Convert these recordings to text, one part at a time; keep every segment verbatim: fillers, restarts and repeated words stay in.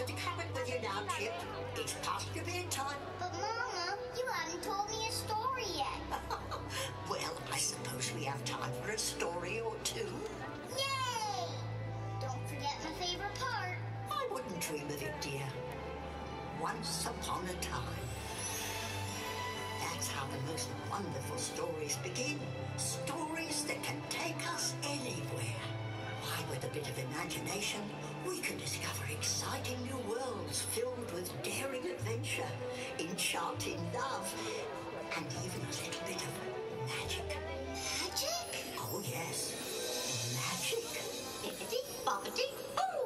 to the cupboard with you now, Chip. It's past your bedtime. But, Mama, you haven't told me a story yet. Well, I suppose we have time for a story or two. Yay! Don't forget my favorite part. I wouldn't dream of it, dear. Once upon a time. That's how the most wonderful stories begin. Stories that can take us anywhere. Why, with a bit of imagination, we can discover exciting new worlds filled with daring adventure, enchanting love, and even a little bit of magic. Magic? Oh, yes. Magic. Bippity boppity boo!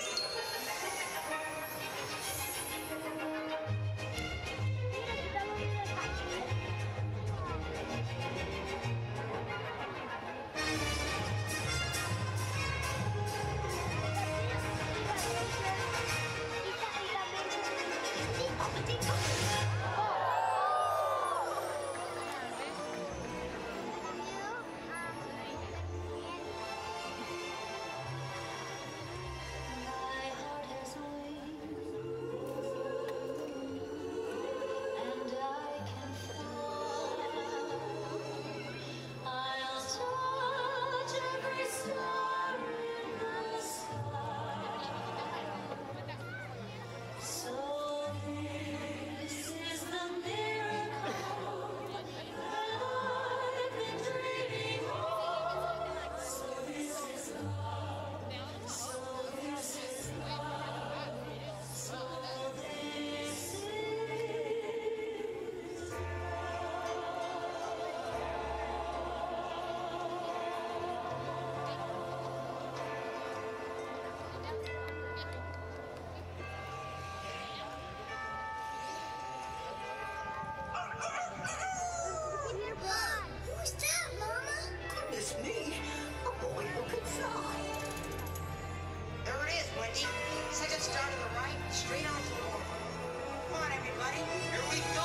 Second star to the right, straight on to the wall. Come on, everybody. Here we go.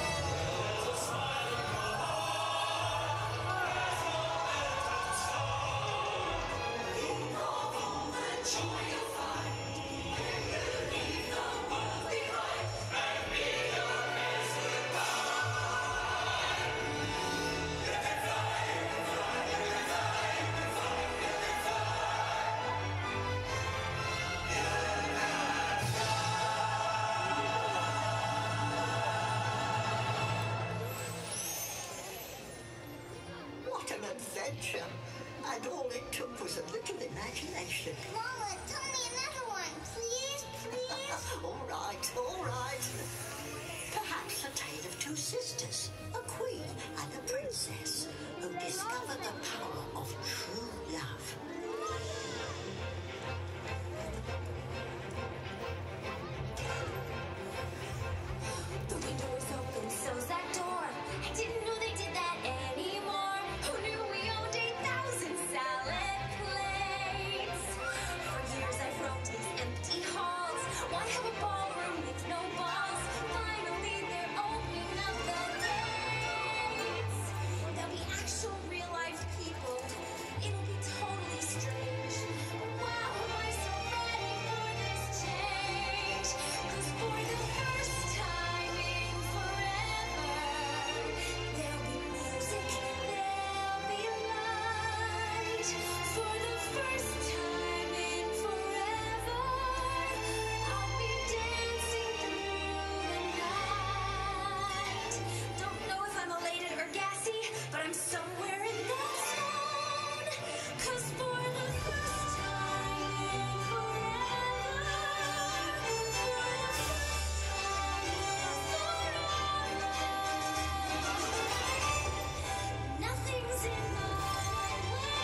Adventure, and all it took was a little imagination. Mama, tell me another one, please, please. All right, all right. Perhaps a tale of two sisters, a queen and a princess, who discovered the power of true love. The window was open, so's that door. I didn't know they did that anymore. Who knew we owned eight thousand salad plates? For years I've roamed these empty halls. Why have a ballroom with no balls? Finally they're opening up the gates. There'll be actual real-life people. It'll be totally strange. Wow, am I so ready for this change? 'Cause for the first time in forever, there'll be music, there'll be light. For the first time in forever, I'll be dancing through the night. Don't know if I'm elated or gassy, but I'm somewhere in that zone. 'Cause for the first time in forever, for the first time in forever, nothing's in my way.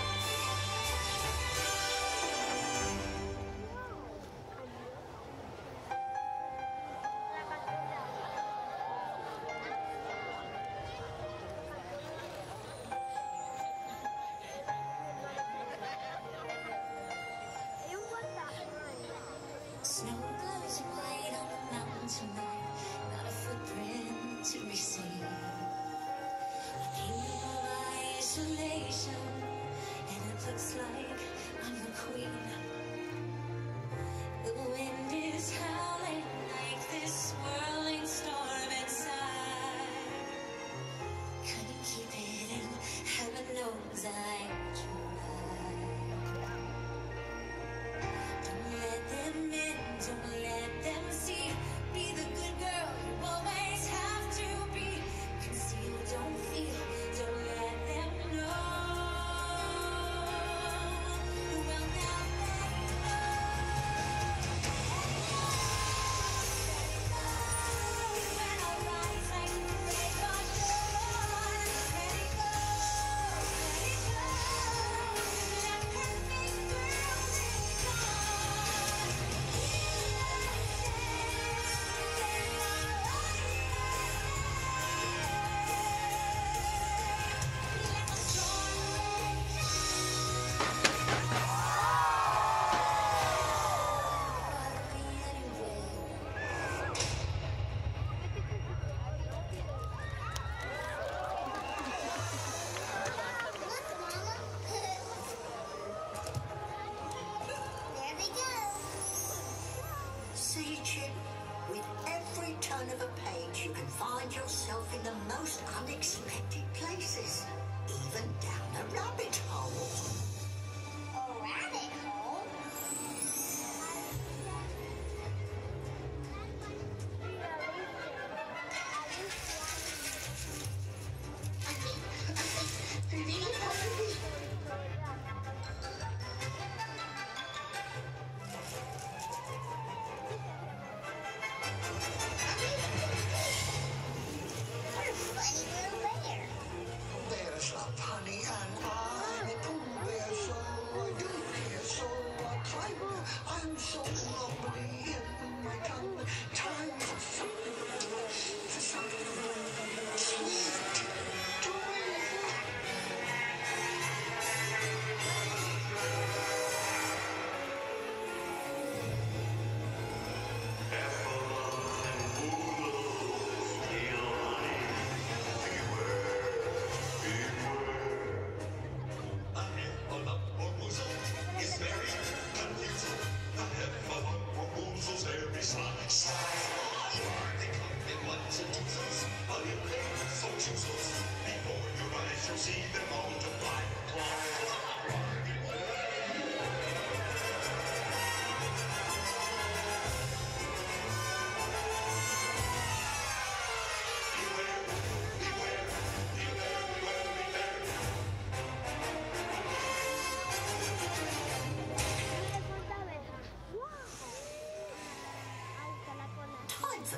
Snow glows white on the mountain tonight, not a footprint to be seen. A kingdom of isolation, and it looks like I'm the queen. The wind is high.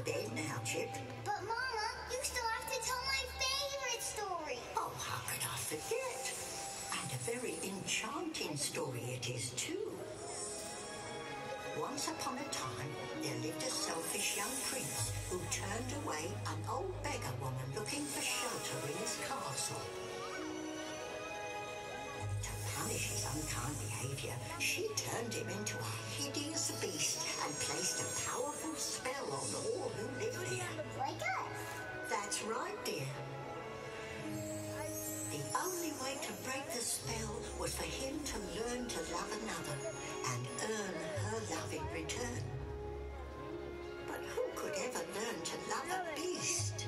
bed now, Chip. But Mama, you still have to tell my favorite story. Oh, how could I forget? And a very enchanting story it is, too. Once upon a time, there lived a selfish young prince who turned away an old beggar woman looking for shelter in his castle. To punish his unkind behaviour, she turned him into a hideous beast and placed a powerful spell on all who lived there. Like us. That's right, dear. The only way to break the spell was for him to learn to love another and earn her love in return. But who could ever learn to love a beast?